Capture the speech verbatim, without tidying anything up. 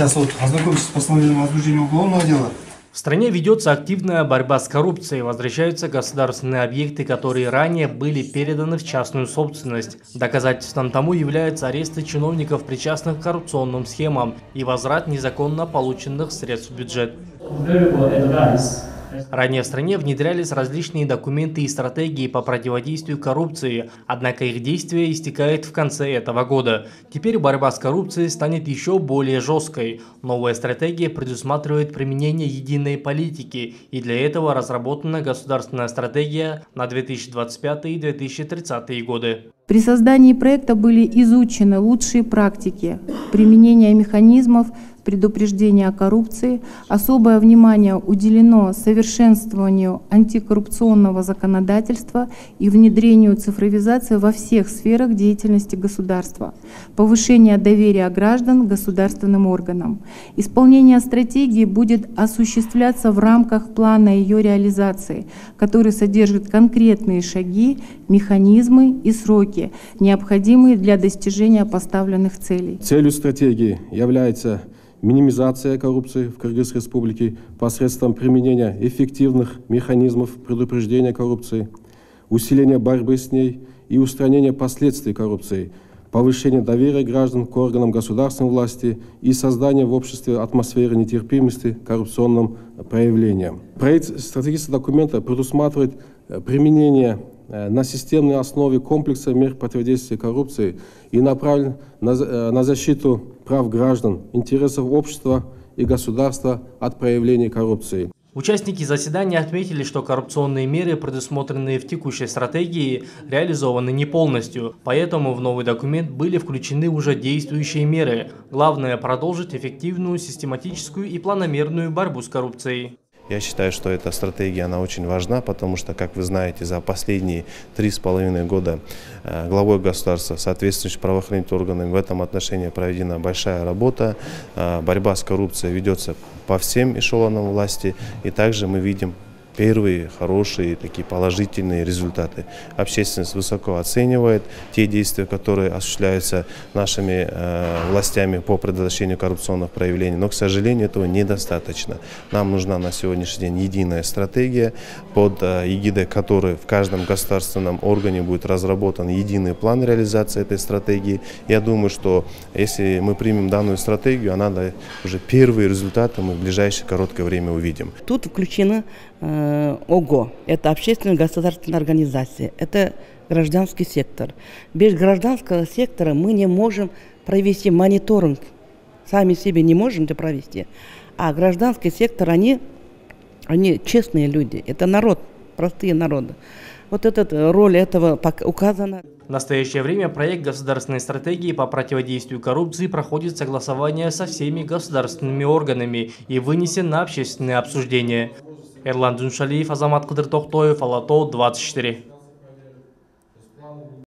Сейчас вот ознакомьтесь с постановлением о возбуждении уголовного дела. В стране ведется активная борьба с коррупцией, возвращаются государственные объекты, которые ранее были переданы в частную собственность. Доказательством тому являются аресты чиновников, причастных к коррупционным схемам, и возврат незаконно полученных средств в бюджет. Ранее в стране внедрялись различные документы и стратегии по противодействию коррупции, однако их действие истекает в конце этого года. Теперь борьба с коррупцией станет еще более жесткой. Новая стратегия предусматривает применение единой политики, и для этого разработана государственная стратегия на две тысячи двадцать пятый — две тысячи тридцатый годы. При создании проекта были изучены лучшие практики применения механизмов предупреждения о коррупции. Особое внимание уделено совершенствованию антикоррупционного законодательства и внедрению цифровизации во всех сферах деятельности государства, повышение доверия граждан к государственным органам. Исполнение стратегии будет осуществляться в рамках плана ее реализации, который содержит конкретные шаги, механизмы и сроки, необходимые для достижения поставленных целей. Целью стратегии является минимизация коррупции в Кыргызской республике посредством применения эффективных механизмов предупреждения коррупции, усиления борьбы с ней и устранения последствий коррупции, повышение доверия граждан к органам государственной власти и создание в обществе атмосферы нетерпимости к коррупционным проявлениям. Проект стратегического документа предусматривает применение на системной основе комплекса мер противодействия коррупции и направлен на, на защиту прав граждан, интересов общества и государства от проявления коррупции. Участники заседания отметили, что коррупционные меры, предусмотренные в текущей стратегии, реализованы не полностью, поэтому в новый документ были включены уже действующие меры. Главное – продолжить эффективную, систематическую и планомерную борьбу с коррупцией. Я считаю, что эта стратегия, она очень важна, потому что, как вы знаете, за последние три с половиной года главой государства, соответствующими правоохранительными органами, в этом отношении проведена большая работа. Борьба с коррупцией ведется по всем эшелонам власти, и также мы видим первые хорошие, такие положительные результаты. Общественность высоко оценивает те действия, которые осуществляются нашими э, властями по предотвращению коррупционных проявлений, но, к сожалению, этого недостаточно. Нам нужна на сегодняшний день единая стратегия, под э, эгидой которой в каждом государственном органе будет разработан единый план реализации этой стратегии. Я думаю, что если мы примем данную стратегию, она даст уже первые результаты мы в ближайшее короткое время увидим. Тут включено ОГО, это общественная государственная организация, это гражданский сектор. Без гражданского сектора мы не можем провести мониторинг, сами себе не можем это провести. А гражданский сектор, они, они честные люди, это народ, простые народы. Вот эта роль этого указана. В настоящее время проект государственной стратегии по противодействию коррупции проходит согласование со всеми государственными органами и вынесен на общественное обсуждение. Эрлан Джуншалиев, Азамат Кыдыр Токтоев, Алатау, двадцать четыре.